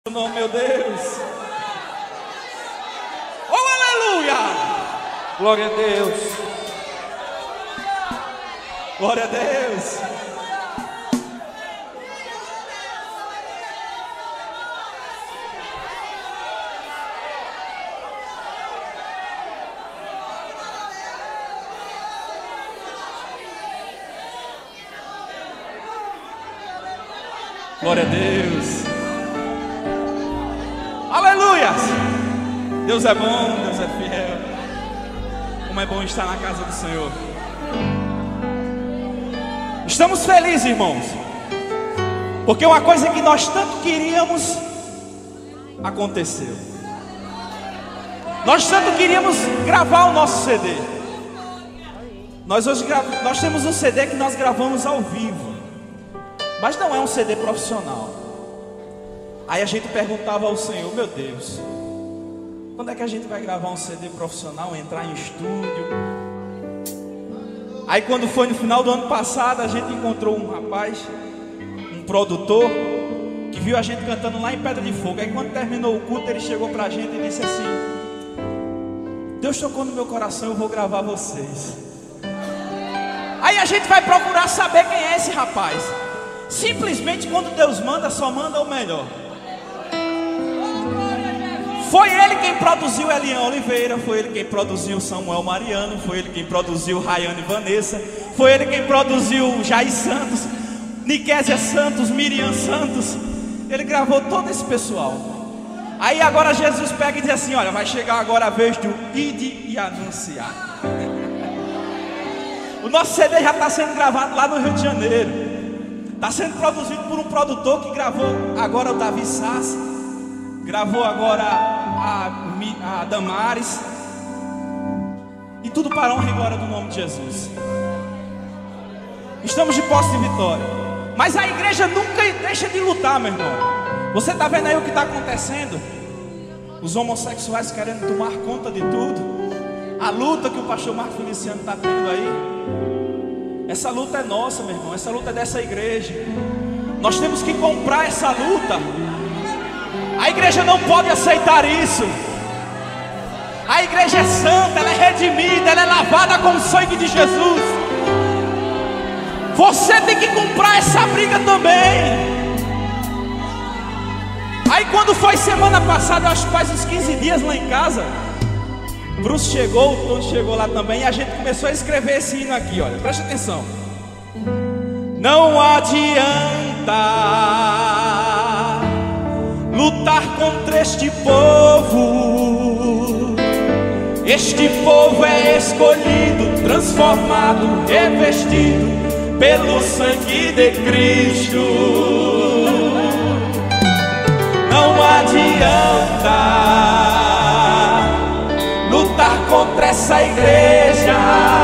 Não, meu Deus. Oh, aleluia. Glória a Deus. Glória a Deus. Glória a Deus. Aleluia! Deus é bom, Deus é fiel. Como é bom estar na casa do Senhor. Estamos felizes, irmãos, porque uma coisa que nós tanto queríamos aconteceu. Nós tanto queríamos gravar o nosso CD. Nós temos um CD que nós gravamos ao vivo, mas não é um CD profissional. Aí a gente perguntava ao Senhor: meu Deus, quando é que a gente vai gravar um CD profissional, entrar em estúdio? Aí quando foi no final do ano passado, a gente encontrou um rapaz, um produtor, que viu a gente cantando lá em Pedra de Fogo. Aí quando terminou o culto, ele chegou pra gente e disse assim: Deus tocou no meu coração, eu vou gravar vocês. Aí a gente vai procurar saber quem é esse rapaz. Simplesmente quando Deus manda, só manda o melhor. Foi ele quem produziu Elian Oliveira, foi ele quem produziu Samuel Mariano, foi ele quem produziu Rayane Vanessa, foi ele quem produziu Jair Santos, Nikésia Santos, Miriam Santos. Ele gravou todo esse pessoal. Aí agora Jesus pega e diz assim: olha, vai chegar agora a vez do ide e anunciar. O nosso CD já está sendo gravado lá no Rio de Janeiro. Está sendo produzido por um produtor que gravou agora o Davi Sassi, gravou agora a Damares, e tudo para a honra e glória do nome de Jesus. Estamos de posse de vitória. Mas a igreja nunca deixa de lutar, meu irmão. Você está vendo aí o que está acontecendo? Os homossexuais querendo tomar conta de tudo. A luta que o pastor Marco Feliciano está tendo aí. Essa luta é nossa, meu irmão. Essa luta é dessa igreja. Nós temos que comprar essa luta. A igreja não pode aceitar isso. A igreja é santa, ela é redimida, ela é lavada com o sangue de Jesus. Você tem que comprar essa briga também. Aí quando foi semana passada, acho que faz uns 15 dias lá em casa, Bruce chegou, o Tom chegou lá também, e a gente começou a escrever esse hino aqui, olha, presta atenção. Não adianta lutar contra este povo. Este povo é escolhido, transformado, revestido pelo sangue de Cristo. Não adianta lutar contra essa igreja.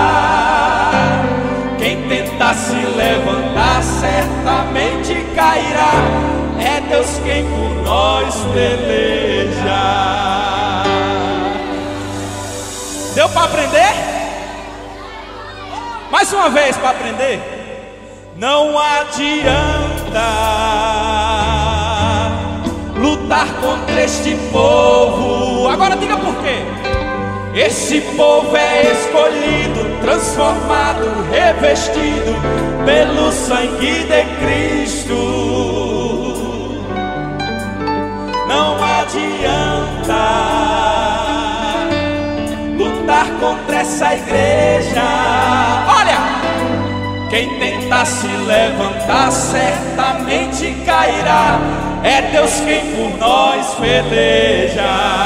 Quem tentar se levantar certamente cairá. É Deus quem por nós peleja. Deu para aprender? Mais uma vez para aprender. Não adianta lutar contra este povo. Agora diga por quê. Esse povo é escolhido, transformado, revestido pelo sangue de Cristo. Não adianta lutar contra essa igreja. Olha, quem tentar se levantar certamente cairá. É Deus quem por nós peleja.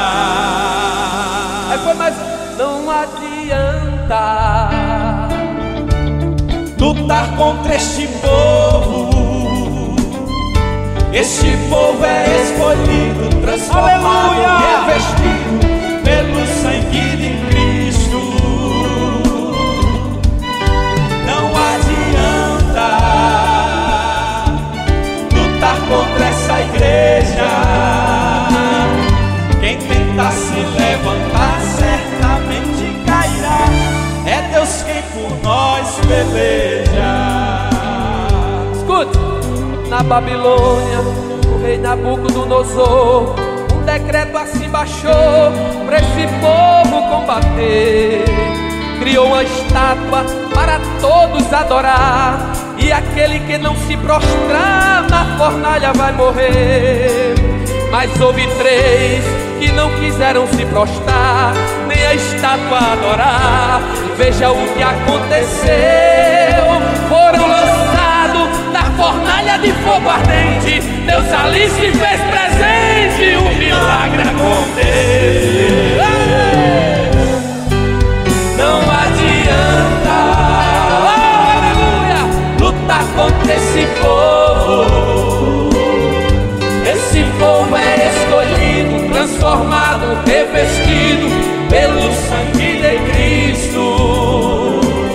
Aí foi mais. Não adianta lutar contra este povo. Este povo é escolhido, transformado, revestido pelo sangue de Cristo. Não adianta lutar contra essa igreja. Quem tentar se levantar certamente cairá. É Deus quem por nós peleja. Escute. Na Babilônia, o rei Nabucodonosor, um decreto assim baixou para esse povo combater. Criou uma estátua para todos adorar, e aquele que não se prostrar na fornalha vai morrer. Mas houve 3 que não quiseram se prostrar, nem a estátua adorar. Veja o que aconteceu: foram lançados na fornalha de fogo ardente. Deus ali se fez presente, o milagre aconteceu. Não adianta, aleluia, lutar contra esse povo. Esse povo é escolhido, transformado, revestido pelo sangue de Cristo.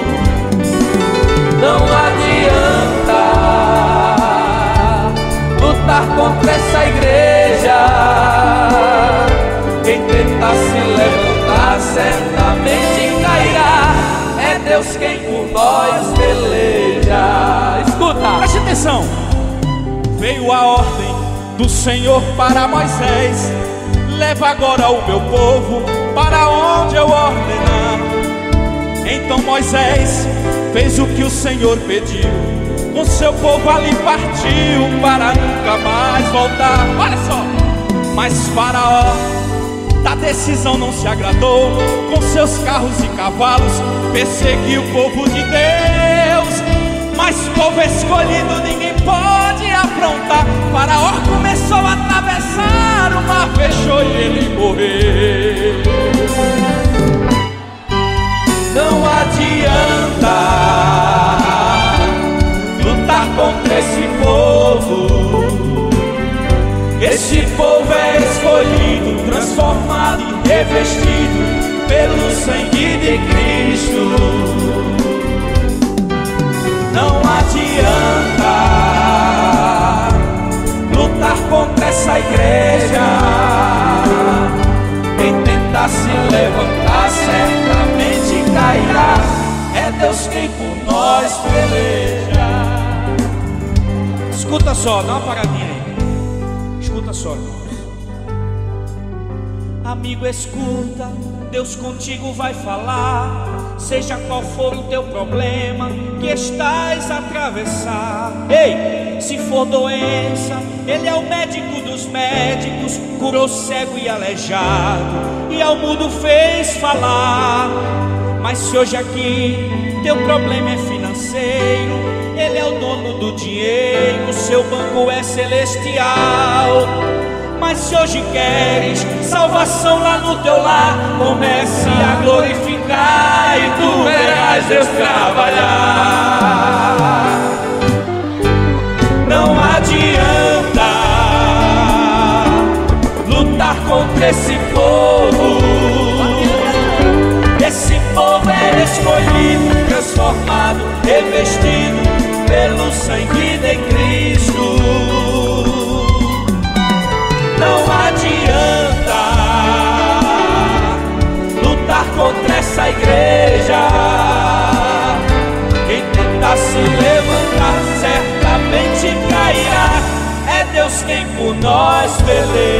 Não adianta lutar contra essa igreja. Quem tentar se levantar certamente cairá. É Deus quem por nós peleja. Escuta, preste atenção. Veio a ordem do Senhor para Moisés: leva agora o meu povo para onde eu ordenar. Então Moisés fez o que o Senhor pediu, com seu povo ali partiu para nunca mais voltar. Olha só. Mas Faraó da decisão não se agradou, com seus carros e cavalos perseguiu o povo de Deus. Mas povo escolhido ninguém pode afrontar. Faraó começou a atravessar, o mar fechou e ele morreu. Não adianta lutar contra esse povo. Esse povo é escolhido, transformado e revestido pelo sangue de Cristo. Não adianta lutar contra essa igreja. Quem tentar se levantar certamente cairá. É Deus quem por nós peleja. Escuta só, dá uma paradinha aí. Escuta só, irmãos. Amigo, escuta, Deus contigo vai falar. Seja qual for o teu problema que estás a atravessar. Ei, se for doença, Ele é o médico dos médicos. Curou cego e aleijado, e ao mudo fez falar. Mas se hoje aqui teu problema é financeiro, Ele é o dono do dinheiro, seu banco é celestial. Mas se hoje queres salvação lá no teu lar, comece a glorificar e tu verás Deus trabalhar. Não adianta lutar contra esse povo. Esse povo é escolhido, transformado, revestido pelo sangue de Cristo. Não adianta lutar contra essa igreja. Quem tentar se levantar certamente cairá. É Deus quem por nós peleja.